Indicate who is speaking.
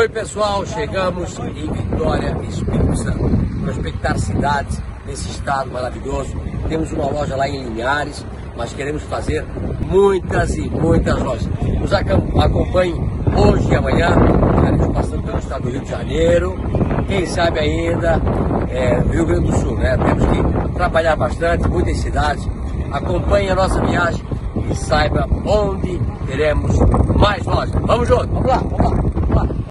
Speaker 1: Oi pessoal, chegamos em Vitória, Espírito Santo. Prospectar cidades nesse estado maravilhoso. Temos uma loja lá em Linhares, mas queremos fazer muitas e muitas lojas. Nos acompanhem hoje e amanhã, estaremos passando pelo estado do Rio de Janeiro, quem sabe ainda Rio Grande do Sul, né? Temos que trabalhar bastante, muitas cidades. Acompanhe a nossa viagem e saiba onde teremos mais lojas. Vamos juntos, vamos lá, vamos lá.